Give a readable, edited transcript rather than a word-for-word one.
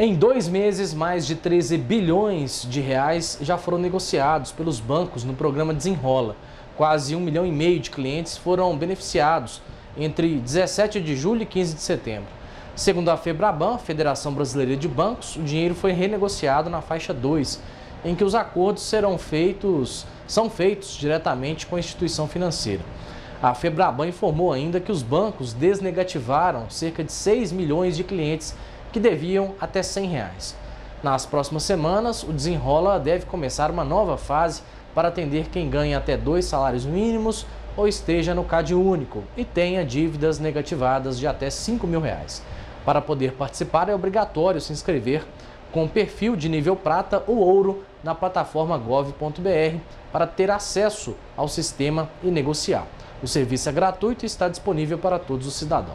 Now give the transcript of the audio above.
Em 2 meses, mais de 13 bilhões de reais já foram negociados pelos bancos no programa Desenrola. Quase 1,5 milhão de clientes foram beneficiados entre 17 de julho e 15 de setembro. Segundo a Febraban, Federação Brasileira de Bancos, o dinheiro foi renegociado na faixa 2, em que os acordos são feitos diretamente com a instituição financeira. A Febraban informou ainda que os bancos desnegativaram cerca de 6 milhões de clientes que deviam até R$ 100. Nas próximas semanas, o Desenrola deve começar uma nova fase para atender quem ganha até 2 salários mínimos ou esteja no CAD único e tenha dívidas negativadas de até R$ 5 mil. Para poder participar, é obrigatório se inscrever com perfil de nível prata ou ouro na plataforma gov.br para ter acesso ao sistema e negociar. O serviço é gratuito e está disponível para todos os cidadãos.